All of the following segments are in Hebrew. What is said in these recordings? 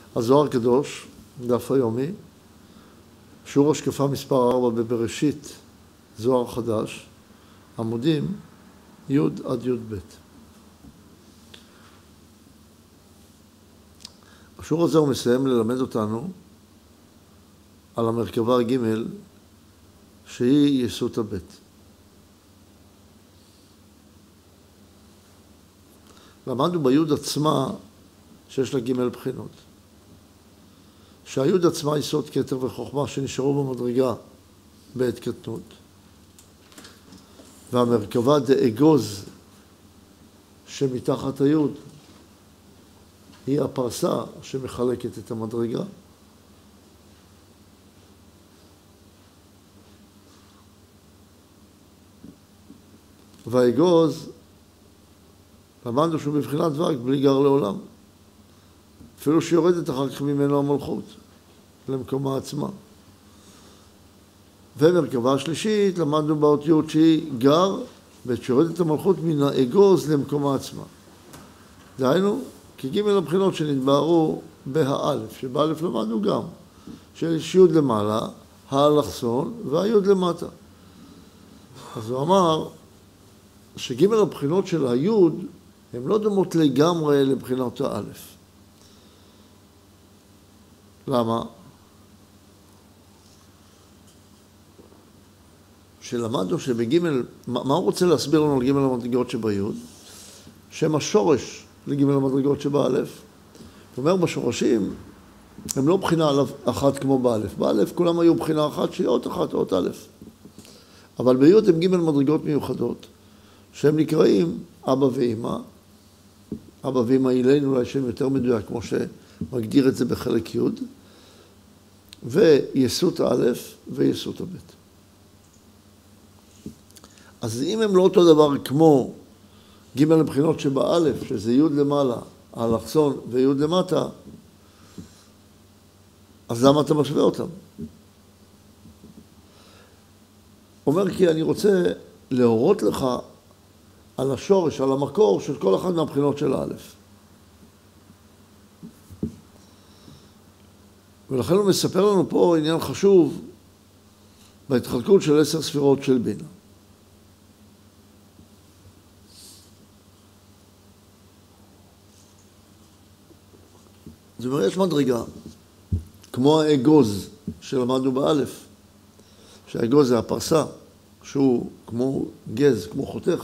הזוהר הקדוש, דף היומי, שיעור השקפה מספר 4 בבראשית, זוהר חדש, עמודים י' עד י"ב. השיעור הזה הוא מסיים ללמד אותנו על המרכבה ג' שהיא יסות הבית. למדנו ביוד עצמה שיש לה ג' בחינות. שהיוד עצמה יסוד כתר וחוכמה שנשארו במדרגה בעת קטנות. והמרכבה דאגוז שמתחת היוד היא הפרסה שמחלקת את המדרגה. והאגוז, למדנו שהוא בבחינת דבק בלי גר לעולם. אפילו שיורדת אחר כך ממנו המלכות למקומה עצמה. ומרכבה השלישית, למדנו באותיות שהיא גר, ושיורדת המלכות מן האגוז למקומה עצמה. דהיינו, כי ג' הבחינות שנתבהרו בהאלף, שבאלף למדנו גם, שיש י' למעלה, האלכסון והי' למטה. אז הוא אמר שג' הבחינות של הי' הן לא דומות לגמרי לבחינות האלף. למה? שלמדנו שבגימל, מה הוא רוצה להסביר לנו על גימל המדרגות שביוד? שהם השורש לגימל המדרגות שבאלף. זאת אומרת, בשורשים הם לא בחינה אחת כמו באלף. באלף כולם היו בחינה אחת שהיא אות אחת, אות א'. אבל ביוד הם גימל מדרגות מיוחדות, שהם נקראים אבא ואמא. אבא ואמא אלינו, אולי שם יותר מדויק, כמו שמגדיר את זה בחלק י', ויסות א' ויסות הב'. אז אם הם לא אותו דבר כמו ג' הבחינות שבאלף, שזה י' למעלה, האלכסון וי' למטה, אז למה אתה משווה אותם? אומר כי אני רוצה להורות לך על השורש, על המקור של כל אחד מהבחינות של האלף. ולכן הוא מספר לנו פה עניין חשוב בהתחלקות של 10 ספירות של בינה. זאת אומרת, יש מדרגה, כמו האגוז שלמדנו באלף, שהאגוז זה הפרסה, שהוא כמו גז, כמו חותך.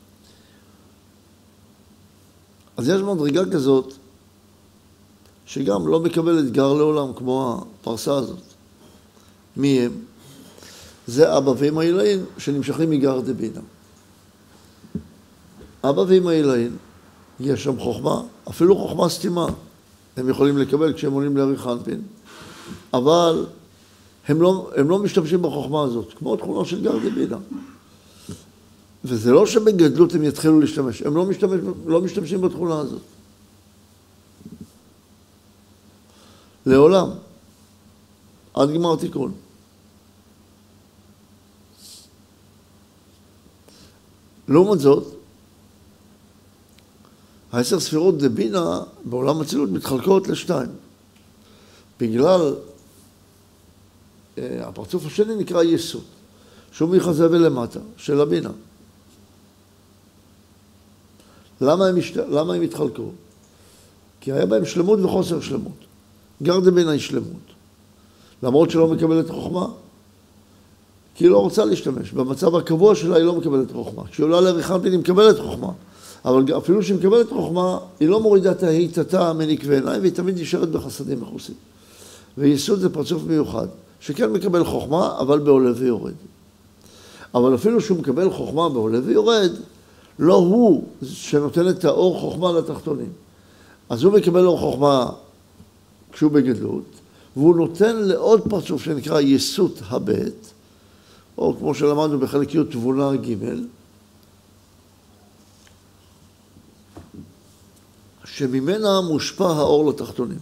אז יש מדרגה כזאת, שגם לא מקבלת גר לעולם, כמו הפרסה הזאת. מי הם? זה אבא ואמא אילאין, שנמשכים מגר דבינה. אבא ואמא אילאין, יש שם חוכמה, אפילו חוכמה סתימה. הם יכולים לקבל כשהם עולים לעריך אנפין, אבל הם לא משתמשים בחוכמה הזאת, כמו תכונה של גר דבינה. וזה לא שבגדלות הם יתחילו להשתמש, הם לא משתמשים בתכונה הזאת. לעולם, עד גמר תיקון. לעומת זאת, 10 ספירות דבינה בעולם הצילות מתחלקות לשתיים. בגלל הפרצוף השני נקרא יסות, שהוא מחזה ולמטה, של הבינה. למה הם התחלקו? כי היה בהם שלמות וחוסר שלמות. גר דבינה היא שלמות. למרות שלא מקבלת חוכמה, כי היא לא רוצה להשתמש. במצב הקבוע שלה היא לא מקבלת חוכמה. כשהיא עולה לעריך אנפין היא מקבלת חוכמה. אבל אפילו שהיא מקבלת חוכמה, היא לא מורידה את ההיטתה מנקבי עיניים, והיא תמיד נשארת בחסדים מכוסים. ויסוד זה פרצוף מיוחד, שכן מקבל חוכמה, אבל בעולה ויורד. אבל אפילו שהוא מקבל חוכמה בעולה ויורד, לא הוא שנותן את האור חוכמה לתחתונים. אז הוא מקבל אור חוכמה כשהוא בגדלות, והוא נותן לעוד פרצוף שנקרא יסות הבית, או כמו שלמדנו בחלק י' תבונה ג', שממנה מושפע האור לתחתונים.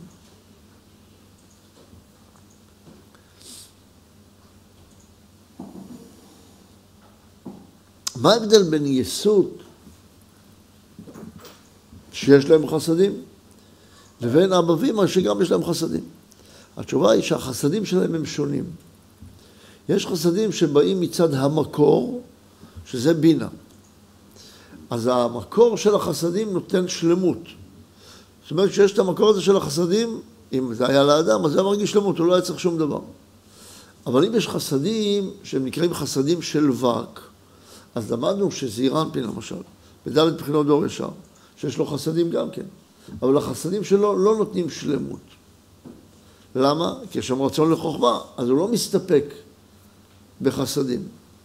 מה ההבדל בין יסות שיש להם חסדים לבין אבא ואמא שגם יש להם חסדים. התשובה היא שהחסדים שלהם הם שונים. יש חסדים שבאים מצד המקור, שזה בינה. אז המקור של החסדים נותן שלמות. זאת אומרת שיש את המקור הזה של החסדים, אם זה היה לאדם, אז זה מרגיש שלמות, הוא לא היה צריך שום דבר. אבל אם יש חסדים שהם נקראים חסדים של וק, אז למדנו שזעיר אנפין למשל, בד' בחינות דור ישר, שיש לו חסדים גם כן. אבל החסדים שלו לא נותנים שלמות. למה? כי יש שם רצון לחוכמה, אז הוא לא מסתפק בחסדים.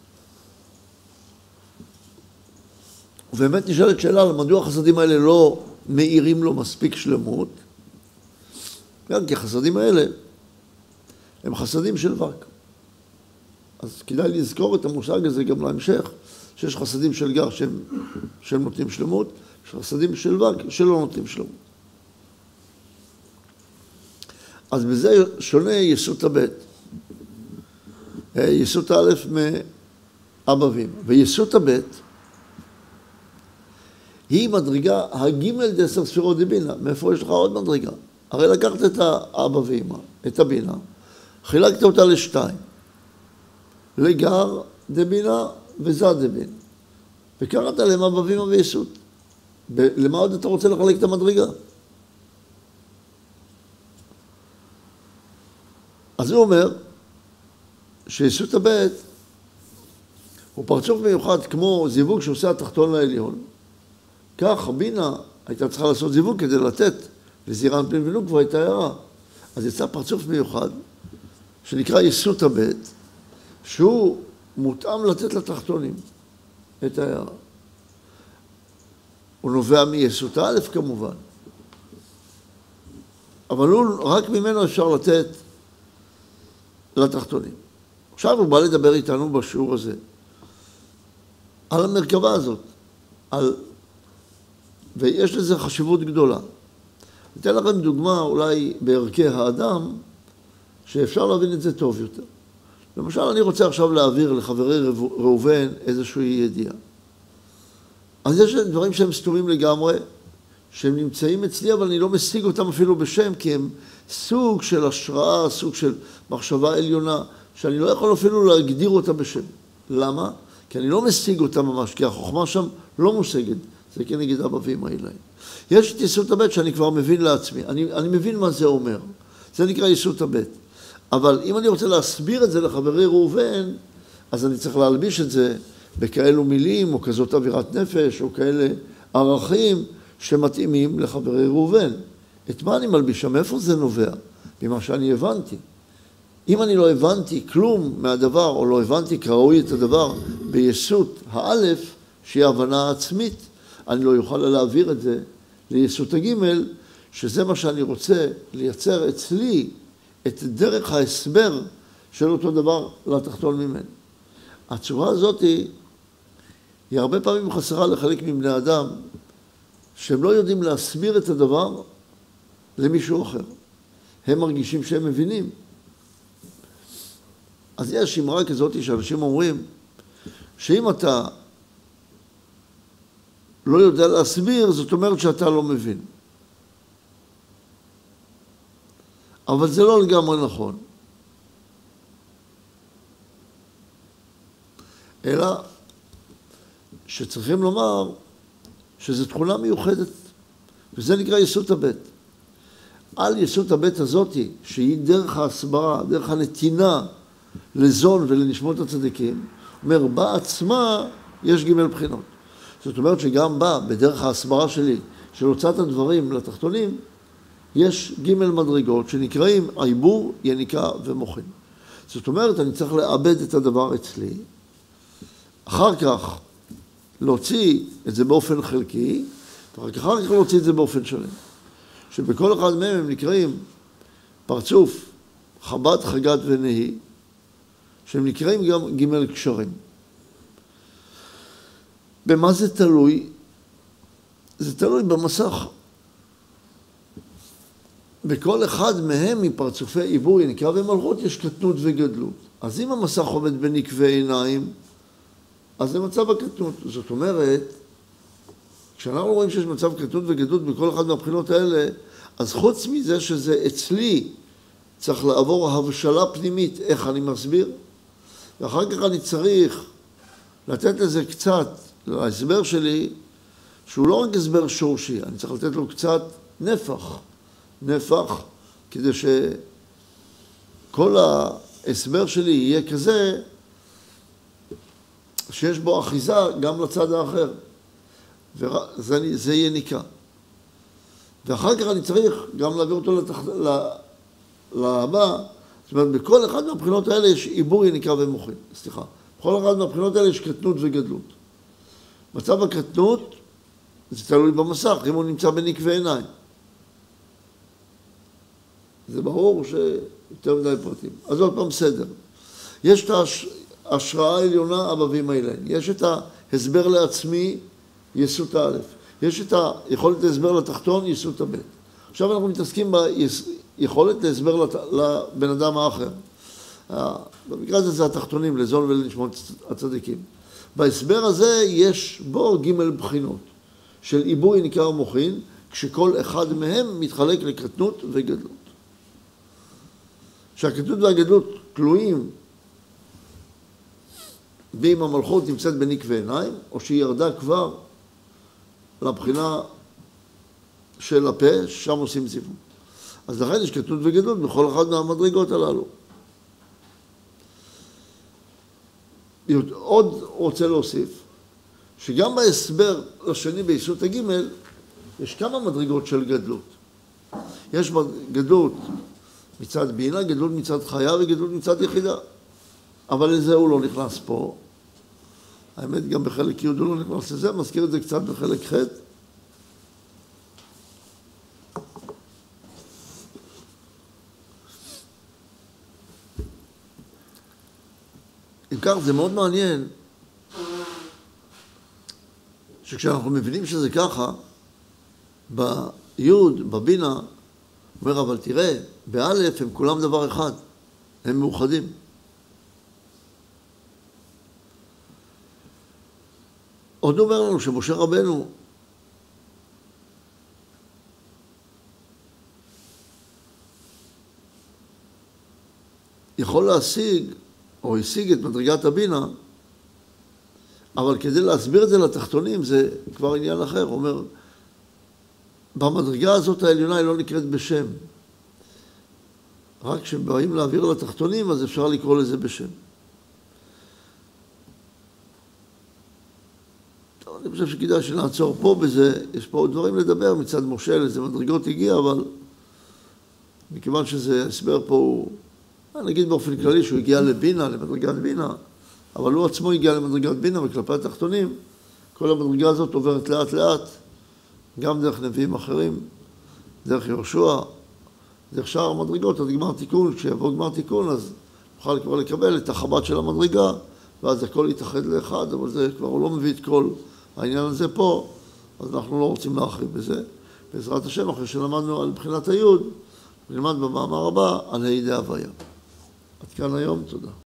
ובאמת נשאלת שאלה, מדוע החסדים האלה לא מאירים לו מספיק שלמות? גם כי החסדים האלה הם חסדים של וק. אז כדאי לזכור את המושג הזה גם להמשך, שיש חסדים של גר שהם נותנים שלמות, יש חסדים של וק שלא נותנים שלמות. אז בזה שונה יסות הבית. יסות א' מאבא ואמא. ויסות הבית היא מדרגה הגימל דעשר ספירות דבינה. מאיפה יש לך עוד מדרגה? הרי לקחת את האבא ואמא, את הבינה, חילקת אותה לשתיים. לגר דבינה וזד דבינה. וקראת להם אבא ואמא ויסות. למה עוד אתה רוצה לחלק את המדרגה? אז הוא אומר שיסות הבית הוא פרצוף מיוחד כמו זיווג שעושה התחתון לעליון. כך הבינה הייתה צריכה לעשות זיווג כדי לתת לזעיר אנפין ונוקבה את ההערה. אז יצא פרצוף מיוחד שנקרא יסות הבית, שהוא מותאם לתת לתחתונים את ההערה. הוא נובע מיסות א' כמובן, אבל רק ממנו אפשר לתת לתחתונים. עכשיו הוא בא לדבר איתנו בשיעור הזה על המרכבה הזאת, ויש לזה חשיבות גדולה. אתן לכם דוגמה אולי בערכי האדם שאפשר להבין את זה טוב יותר. למשל, אני רוצה עכשיו להעביר לחברי ראובן איזושהי ידיעה. אז יש דברים שהם סתומים לגמרי, שהם נמצאים אצלי, אבל אני לא משיג אותם אפילו בשם, כי הם סוג של השראה, סוג של מחשבה עליונה, שאני לא יכול אפילו להגדיר אותה בשם. למה? כי אני לא משיג אותה ממש, כי החוכמה שם לא מושגת. זה כנגד אבא ואמא אליי. יש את יסות הבית שאני כבר מבין לעצמי. אני מבין מה זה אומר. זה נקרא יסות הבית. אבל אם אני רוצה להסביר את זה לחברי ראובן, אז אני צריך להלביש את זה בכאלו מילים, או כזאת אווירת נפש, או כאלה ערכים שמתאימים לחברי ראובן. את מה אני מלביש? מאיפה זה נובע? ממה שאני הבנתי. אם אני לא הבנתי כלום מהדבר, או לא הבנתי כראוי את הדבר ביסות האלף, שהיא הבנה עצמית, אני לא יוכל להעביר את זה ליסות הגימל, שזה מה שאני רוצה לייצר אצלי את דרך ההסבר של אותו דבר לתחתון ממנו. הצורה הזאת היא הרבה פעמים חסרה לחלק מבני אדם, שהם לא יודעים להסביר את הדבר למישהו אחר. הם מרגישים שהם מבינים. אז יש אמרה כזאת שאנשים אומרים, שאם אתה לא יודע להסביר, זאת אומרת שאתה לא מבין. אבל זה לא לגמרי נכון. אלא שצריכים לומר שזו תכונה מיוחדת, וזה נקרא יסות הבית. על יסות הבית הזאת, שהיא דרך ההסברה, דרך הנתינה לזון ולנשמות הצדיקים, אומר, בעצמה יש ג' בחינות. זאת אומרת שגם בה, בדרך ההסברה שלי, של הוצאת הדברים לתחתונים, יש ג' מדרגות שנקראים עיבור, יניקה ומוחין. זאת אומרת, אני צריך לאבד את הדבר אצלי, אחר כך להוציא את זה באופן חלקי, ואחר כך להוציא את זה באופן שלם. שבכל אחד מהם הם נקראים פרצוף, חב"ד, חגת ונהי, שהם נקראים גם ג' קשרים. במה זה תלוי? זה תלוי במסך. בכל אחד מהם מפרצופי עיבור, יניקה ומלכות, יש קטנות וגדלות. אז אם המסך עומד בנקבי עיניים, אז זה מצב הקטנות. זאת אומרת, כשאנחנו רואים שיש מצב קטנות וגדלות בכל אחד מהבחינות האלה, אז חוץ מזה שזה אצלי, צריך לעבור הבשלה פנימית, איך אני מסביר, ואחר כך אני צריך לתת לזה קצת, להסבר שלי, שהוא לא רק הסבר שורשי, אני צריך לתת לו קצת נפח, כדי שכל ההסבר שלי יהיה כזה, שיש בו אחיזה גם לצד האחר, וזה יהיה ניקה. ואחר כך אני צריך גם להעביר אותו להבא, זאת אומרת, בכל אחד מהבחינות האלה יש עיבור יניקה ומוחין, סליחה. בכל אחד מהבחינות האלה יש קטנות וגדלות. מצב הקטנות, זה תלוי במסך, אם הוא נמצא בניק ועיניים. זה ברור שיותר מדי פרטים. אז עוד פעם סדר. יש את ההשראה העליונה, הבבים האלה. יש את ההסבר לעצמי, יסות א'. יש את היכולת להסבר לתחתון, יסות הב'. עכשיו אנחנו מתעסקים ביכולת להסבר לבן אדם האחר. במקרה הזה זה התחתונים, לזון ולנשמות הצדיקים. בהסבר הזה יש בו ג' בחינות של עיבור יניקה ומוחין, כשכל אחד מהם מתחלק לקטנות וגדלות. שהקטנות והגדלות תלויים באם המלכות נמצאת בניק ועיניים, או שהיא ירדה כבר לבחינה של הפה, שם עושים סיפור. אז לכן יש קטנות וגדלות בכל אחד מהמדרגות הללו. עוד רוצה להוסיף, שגם בהסבר לשני ביסות הג' יש כמה מדרגות של גדלות. יש גדלות מצד בינה, גדלות מצד חיה וגדלות מצד יחידה. אבל לזה הוא לא נכנס פה. האמת, גם בחלק י' הוא לא נכנס לזה, מזכיר את זה קצת בחלק ח'. אם כך, זה מאוד מעניין שכשאנחנו מבינים שזה ככה, ביוד, בבינה, אומר, אבל תראה, באלף הם כולם דבר אחד, הם מאוחדים. עוד אומר לנו שמשה רבנו יכול להשיג, או השיג את מדרגת הבינה, אבל כדי להסביר את זה לתחתונים זה כבר עניין אחר. הוא אומר, במדרגה הזאת העליונה היא לא נקראת בשם. רק כשבאים להעביר לתחתונים אז אפשר לקרוא לזה בשם. טוב, אני חושב שכדאי שנעצור פה בזה. יש פה עוד דברים לדבר מצד משה, איזה מדרגות הגיע, אבל מכיוון שזה הסבר פה הוא, נגיד באופן כללי שהוא הגיע לבינה, למדרגת בינה, אבל הוא עצמו הגיע למדרגת בינה, וכלפי התחתונים, כל המדרגה הזאת עוברת לאט לאט, גם דרך נביאים אחרים, דרך יהושע, דרך שאר המדרגות, עד גמר תיקון, כשיבוא גמר תיקון, אז נוכל כבר לקבל את החב"ד של המדרגה, ואז הכל יתאחד לאחד, אבל זה כבר הוא לא מביא את כל העניין הזה פה, אז אנחנו לא רוצים להרחיב בזה. בעזרת השם, אחרי שלמדנו על בחינת היוד, נלמד במאמר הבא על הידי הוויה. עד כאן היום, תודה.